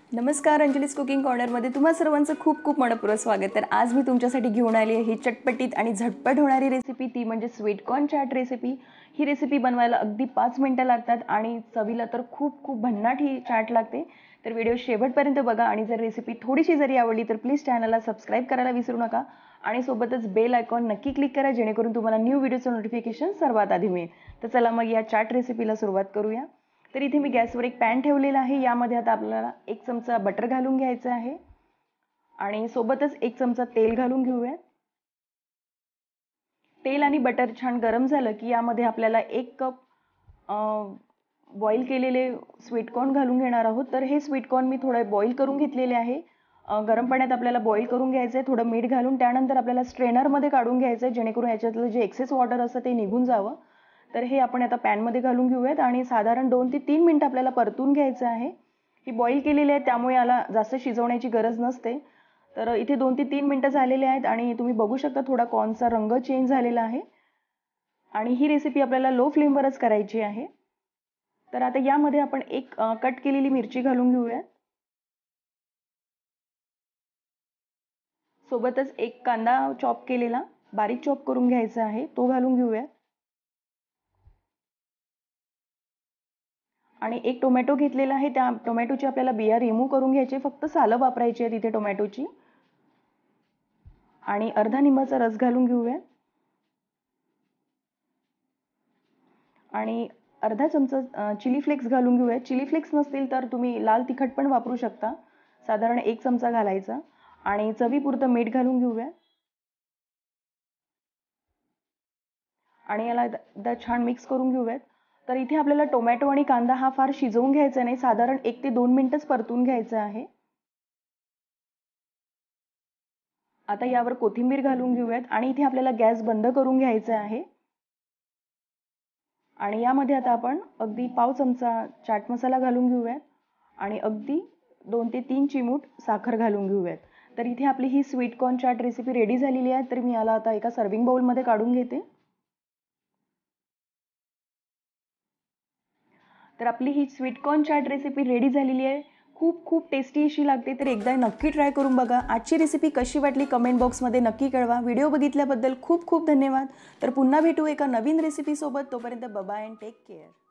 नमस्कार, अंजलीज कुकिंग कॉर्नरमध्ये तुम्हा सर्वांचं खूप खूप मनपूर्वक स्वागत। तर आज मी तुमच्यासाठी घेऊन आली आहे ही चटपटीत आणि झटपट होणारी रेसिपी, ती म्हणजे स्वीट कॉर्न चाट रेसिपी। ही रेसिपी बनवायला अगदी 5 मिनिटं लागतात आणि चवीला तर खूप खूप भन्नाट ही चाट लागते। तर व्हिडिओ शेवटपर्यंत बघा आणि जर रेसिपी थोडीशी जरी आवडली तर प्लीज चॅनलला सबस्क्राईब करायला विसरू नका आणि सोबतच बेल आयकॉन नक्की क्लिक करा, जेणेकरून तुम्हाला न्यू व्हिडिओचं नोटिफिकेशन सर्वात आधी मिळेल। तर चला मग या चाट रेसिपीला सुरुवात करूया। तर इथे मी गॅसवर एक पॅन ठेवलेला आहे। यामध्ये आता आपल्याला 1 चमचा बटर घालून घ्यायचं आहे आणि सोबतच 1 चमचा तेल घालून घेऊया। तेल आणि बटर छान गरम झालं की यामध्ये आपल्याला 1 कप बॉईल केलेले स्वीट कॉर्न घालून घेणार आहोत। तर हे स्वीट कॉर्न मी थोडं बॉईल करून घेतलेले आहे। गरम पाण्यात आपल्याला बॉईल करून घ्यायचं आहे, थोडं मीठ घालून। त्यानंतर आपल्याला स्ट्रेनरमध्ये काढून घ्यायचं आहे, जेणेकरून याच्यातलं जे एक्सेस वॉटर असतं ते निघून जावं। तर हे आपण आता पॅनमध्ये घालून घेऊयात आणि साधारण 2 ते 3 मिनिटं आपल्याला परतून घ्यायचं आहे। ही बॉईल केलेली आहे, त्यामुळे याला जास्त शिजवण्याची गरज नसते। तर इथे 2 ते 3 मिनिटं झालेले आहेत आणि तुम्ही बघू शकता थोडा कॉर्नचा रंग चेंज झालेला आहे आणि ही रेसिपी आपल्याला लो फ्लेमवरच करायची आहे। तर आता यामध्ये आपण एक कट केलेली मिरची घालून घेऊयात। सोबतच एक कांदा चॉप केलेला बारीक चॉप करून घ्यायचा आहे, तो घालून घेऊयात आणि एक टोमॅटो घेतलेला आहे। त्या टोमॅटोची आपल्याला बिया रिमूव्ह करून घ्यायची, फक्त सालं वापरायची आहे तिथे टोमॅटोची। आणि अर्धा लिंबाचा रस घालून घेऊयात आणि अर्धा चमचा चिली फ्लेक्स घालून घेऊयात। चिली फ्लेक्स नसतील तर तुम्ही लाल तिखट पण वापरू शकता, साधारण 1 चमचा घालायचा आणि चवीपुरतं मीठ घालून घेऊयात आणि याला एकदा छान मिक्स करून घेऊयात। तर इथे आपल्याला टोमॅटो आणि कांदा हा फार शिजवून घ्यायचा नाही, साधारण 1 ते 2 मिनिटच परतून घ्यायचं आहे। आता यावर कोथिंबीर घालून घेऊयात आणि इथे आपल्याला गॅस बंद करून घ्यायचा आहे आणि यामध्ये आता आपण अगदी पाव चमचा चाट मसाला घालून घेऊयात आणि अगदी 2 ते 3 चिमूट साखर घालून घेऊयात। तर इथे आपली ही sweet corn chaat recipe ready झालेली आहे। तर मी याला आता एका सर्विंग बाउलमध्ये काढून घेते। तर आपली ही sweet corn chaat recipe ready झालेली आहे। खूप खूप टेस्टी अशी लागते, तर एकदा नक्की ट्राय करून बघा। आजची रेसिपी कशी वाटली कमेंट बॉक्समध्ये नक्की कळवा। व्हिडिओ बघितल्याबद्दल खूप खूप धन्यवाद। तर पुन्हा भेटू एका नवीन रेसिपीसोबत, तोपर्यंत bye bye and take care.